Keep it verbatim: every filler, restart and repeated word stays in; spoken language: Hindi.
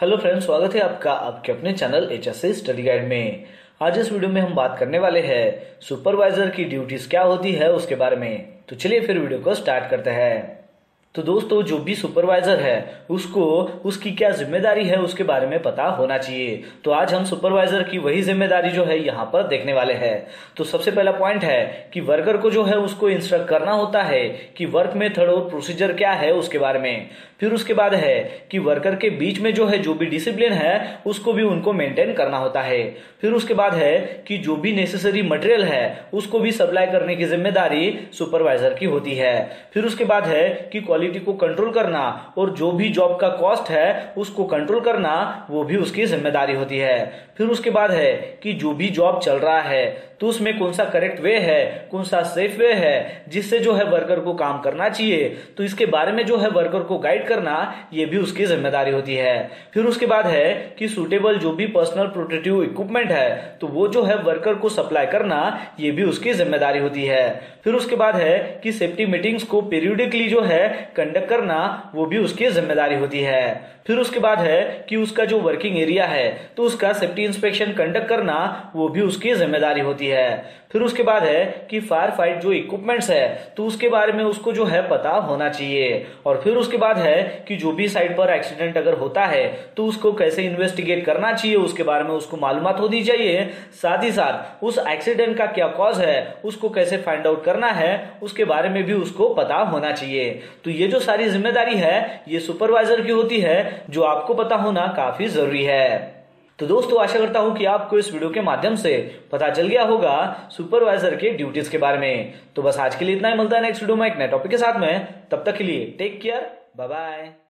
हेलो फ्रेंड्स, स्वागत है आपका आपके अपने channel H S C study guide में। आज इस वीडियो में हम बात करने वाले हैं सुपरवाइजर की ड्यूटीज क्या होती है उसके बारे में। तो चलिए फिर वीडियो को स्टार्ट करते हैं। तो दोस्तों, जो भी सुपरवाइजर है उसको उसकी क्या जिम्मेदारी है उसके बारे में पता होना चाहिए। तो आज हम सुपरवाइजर की वही जिम्मेदारी जो है यहाँ पर देखने वाले हैं। तो सबसे पहला पॉइंट है कि वर्कर को जो है उसको इंस्ट्रक्ट करना होता है कि वर्क मेथड और प्रोसीजर क्या है उसके बारे में। फिर उसके बाद है कि वर्कर के बीच में जो है जो भी डिसिप्लिन है उसको भी उनको मेंटेन करना होता है। फिर उसके बाद है कि जो भी नेसेसरी मटेरियल है उसको भी सप्लाई करने की जिम्मेदारी सुपरवाइजर की होती है। फिर उसके बाद है कि क्वालिटी को कंट्रोल करना और जो भी जॉब का कॉस्ट है उसको कंट्रोल करना वो भी उसकी जिम्मेदारी होती है। फिर उसके बाद है कि जो भी जॉब चल रहा है तो उसमें कौन सा करेक्ट वे है, कौन सा सेफ वे है जिससे जो है वर्कर को काम करना चाहिए, तो इसके बारे में जो है वर्कर को गाइड करना ये भी उसकी जिम्मेदारी होती है। फिर उसके बाद है कि सूटेबल जो भी पर्सनल प्रोटेक्टिव इक्विपमेंट है तो वो जो है वर्कर को सप्लाई करना ये भी उसकी जिम्मेदारी होती है। फिर उसके बाद है कि सेफ्टी मीटिंग्स को पीरियडिकली जो है कंडक्ट करना वो भी उसकी जिम्मेदारी होती है। फिर उसके बाद है कि उसका जो वर्किंग एरिया है तो उसका सेफ्टी इंस्पेक्शन कंडक्ट करना वो भी उसकी जिम्मेदारी होती है। फिर उसके बाद है कि फायर फाइट जो इक्विपमेंट्स है तो उसके बारे में उसको जो है पता होना चाहिए। और फिर उसके बाद है कि जो भी साइड पर एक्सीडेंट अगर होता है तो उसको कैसे इन्वेस्टिगेट करना चाहिए उसके बारे में उसको मालूमात होनी चाहिए। साथ ही साथ उस एक्सीडेंट का क्या कॉज है उसको कैसे फाइंड आउट करना है उसके बारे में भी उसको पता होना चाहिए। तो ये जो सारी जिम्मेदारी है ये सुपरवाइजर की होती है जो आपको पता होना काफी जरूरी है। तो दोस्तों, आशा करता हूं कि आपको इस वीडियो के माध्यम से पता चल गया होगा सुपरवाइजर के ड्यूटीज के बारे में। तो बस आज के लिए इतना ही, मिलता है नेक्स्ट वीडियो में एक नए टॉपिक के साथ में। तब तक के लिए टेक केयर, बाय बाय।